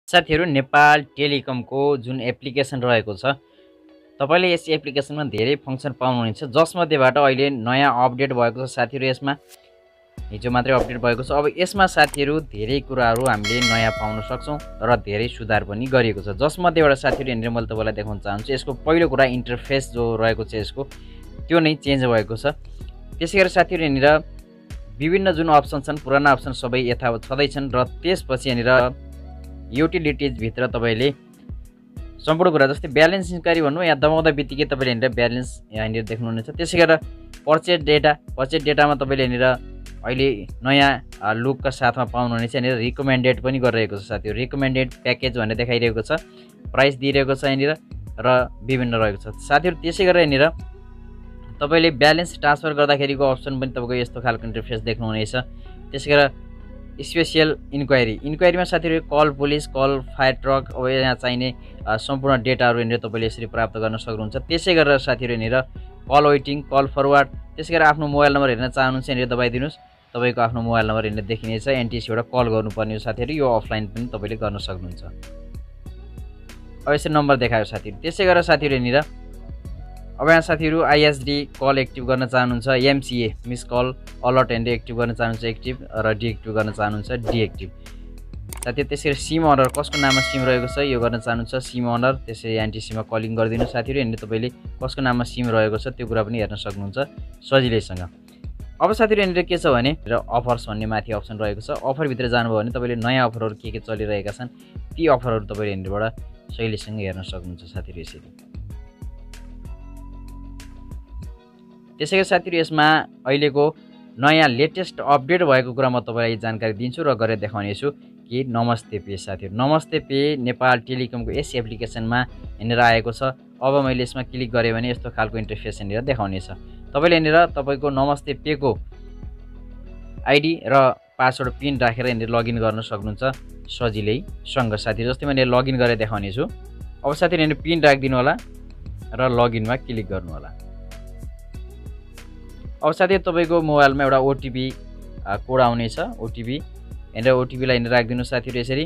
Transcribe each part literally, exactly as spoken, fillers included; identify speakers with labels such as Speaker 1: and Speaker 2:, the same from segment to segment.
Speaker 1: साथीहरु नेपाल टेलिकमको जुन एप्लिकेसन रहेको छ तपाईले यस एप्लिकेसनमा धेरै फंक्सन पाउनुहुन्छ जसमध्येबाट अहिले नयाँ अपडेट भएको छ साथीहरु यसमा हिजो मात्रै अपडेट भएको छ। अब यसमा साथीहरु धेरै कुराहरु हामीले नयाँ पाउन सक्छौं र धेरै सुधार पनि गरिएको छ जसमध्येबाट साथीहरु यहाँनिर मैले तपाईलाई देखाउन चाहन्छु। यसको पहिलो कुरा इन्टरफेस जो रहेको छ यसको त्यो नै चेन्ज भएको छ। त्यसैगरी साथीहरु यहाँनिर विभिन्न जुन अप्सन छन् पुराना अप्सन सबै यथावत छँदै छन् र त्यसपछि यहाँनिर युटिलिटीज भित्र तपाईले सम्पूर्ण कुरा जस्तै ब्यालेन्स इन्क्वायरी भन्नु या दबाउँदा बित्तिकै तपाईले यहाँनिर ब्यालेन्स यहाँनिर देख्नुहुनेछ। त्यसैगरी पर्चेज डेटा पर्चेज डेटामा तपाईले यहाँनिर अहिले नयाँ लुकका साथमा पाउनुहुनेछ। यहाँनिर रिकमेन्डेड पनि गरिरहेको छ साथीहरु, रिकमेन्डेड प्याकेज भनेर देखाइरहेको छ, प्राइस दिइरहेको छ यहाँनिर र विभिन्न रहेको छ साथीहरु। त्यसैगरी यहाँनिर तपाईले ब्यालेन्स ट्रान्सफर गर्दाखेरिको अप्सन पनि तपाईको यस्तो खालको इन्टरफेस देख्नुहुनेछ। त्यसैगरी स्पेशल इन्क्वायरी इन्क्वायरीमा साथीहरु call police call fire truck अब यहाँ चाहिने सम्पूर्ण डेटाहरु यहाँनिर तपाईले यसरी प्राप्त गर्न सक्नुहुन्छ। त्यसै गरेर साथीहरु यहाँनिर कल वेटिङ कल फरवर्ड त्यसै गरेर आफ्नो मोबाइल नम्बर हेर्न चाहनुहुन्छ यहाँनिर दबाइदिनुस्, तपाईको आफ्नो मोबाइल नम्बर यहाँनिर देखिनेछ। एनटीसी बाट कल गर्नुपर्ने हो साथीहरु, यो अफलाइन पनि तपाईले गर्न सक्नुहुन्छ। अब यसरी नम्बर देखायो साथीहरु। त्यसै गरेर साथीहरु यहाँनिर अब यहाँ साथीहरु आईएसडी कल एक्टिभ गर्न चाहनुहुन्छ, MCA miss call alert and active गर्न चाहनुहुन्छ एक्टिभ र डिएक्टिभ गर्न चाहनुहुन्छ डिएक्टिभ साथीहरु। त्यसैगरी सिम अनर कसको नाममा सिम रहेको छ यो गर्न चाहनुहुन्छ सिम अनर, त्यसै एनटीसीमा कलिङ गरिदिनु साथीहरु। यहाँनिर तपाईले कसको नाममा सिम रहेको छ त्यो कुरा पनि हेर्न सक्नुहुन्छ सजिलैसँग। अब साथीहरु यहाँनिर के छ भने र अफर्स भन्ने माथि अप्सन रहेको छ। अफर भित्र जानुभयो भने तपाईले नयाँ अफरहरु के के चलिरहेका छन् ती अफरहरु तपाईले यहाँनिरबाट सजिलैसँग हेर्न सक्नुहुन्छ साथीहरु यसरी। त्यसैगरी साथीहरु यसमा अहिलेको नयाँ लेटेस्ट अपडेट भएको कुरा म तपाईलाई जानकारी दिन्छु र गरेर देखाउने छु कि नमस्ते पे साथीहरु। नमस्ते पे नेपाल टेलिकमको यस एप्लिकेसनमा यहाँनिर आएको छ। अब मैले यसमा क्लिक गरे भने यस्तो खालको इन्टरफेस यहाँनिर देखाउने छ। तपाईले यहाँनिर तपाईको नमस्ते पे को आईडी र पासवर्ड पिन राखेर यहाँनिर लगइन गर्न सक्नुहुन्छ सजिलैसँग साथीहरु। जस्तै मैले लगइन गरेर देखाउने छु। अब साथीहरु यहाँनिर पिन राखिदिनु होला र लगइनमा क्लिक गर्नु होला। अब साथीहरु तपाईको मोबाइलमा एउटा ओटीपी कोड आउने छ, ओटीपी यहाँनिर ओटीपी लाई यहाँनिर राखिदिनु साथीहरु यसरी।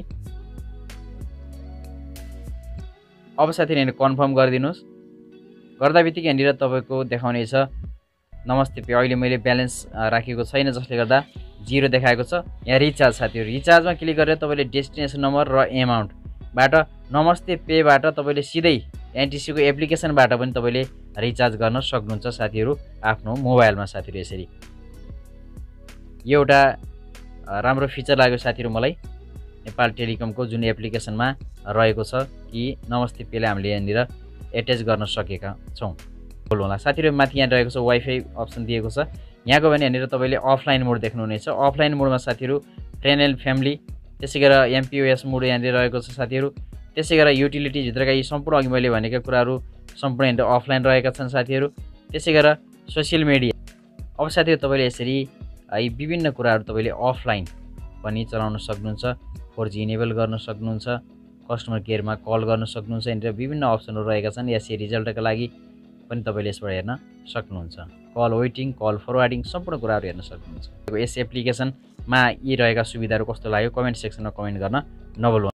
Speaker 1: अब साथीहरु यहाँनिर कन्फर्म गरिदिनुस्। गर्दा बित्तिकै यहाँनिर तपाईको देखाउने छ नमस्ते पे अहिले मैले ब्यालेन्स राखेको छैन जसले गर्दा जिरो देखाएको छ। यहाँ रिचार्ज साथीहरु, रिचार्जमा क्लिक गरेर तपाईले डेस्टिनेसन नम्बर र एमाउन्ट बाट नमस्ते पे बाट तपाईले सिधै एनटीसी को एप्लिकेसनबाट पनि तपाईले रिचार्ज गर्न सक्नुहुन्छ साथीहरु आफ्नो मोबाइलमा साथीहरु यसरी। यो एउटा राम्रो फिचर लाग्यो साथीहरु मलाई नेपाल टेलिकमको जुन एप्लिकेसनमा रहेको छ कि नमस्ते पेले हामीले यहाँनिर एट्याच गर्न सकेका छौं। बोल्नु होला साथीहरु माथि यहाँ रहेको छ वाइफाई अप्सन दिएको छ। यहाँको भने यहाँनिर तपाईले अफलाइन मोड देख्नुहुनेछ। अफलाइन मोडमा साथीहरु फ्रेन्ड एन्ड फ्यामिली त्यसैगरी एमपीओएस मोड यहाँनिर रहेको छ साथीहरु। त्यसैगरी युटिलिटी भित्रका यी सम्पूर्ण अघि मैले भनेका कुराहरु सम्पूर्ण यहाँनिर अफलाइन रहेका छन् साथीहरु। त्यसैगरी सोशल मिडिया अब साथीहरु तपाईले यसरी यी विभिन्न कुराहरु तपाईले अफलाइन पनि चलाउन सक्नुहुन्छ, फोर जी इनेबल गर्न सक्नुहुन्छ, कस्टमर केयरमा कल गर्न सक्नुहुन्छ। यहाँनिर विभिन्न अप्सनहरु रहेका छन्। एसए रिजल्टका लागि पनि तपाईले यसबाट हेर्न सक्नुहुन्छ। कल वेटिङ कल फरवर्डिङ सम्पूर्ण कुराहरु हेर्न सक्नुहुन्छ। यस एप्लिकेसनमा यी रहेका सुविधाहरु कस्तो लाग्यो कमेन्ट सेक्सनमा कमेन्ट गर्न नभुल्नु।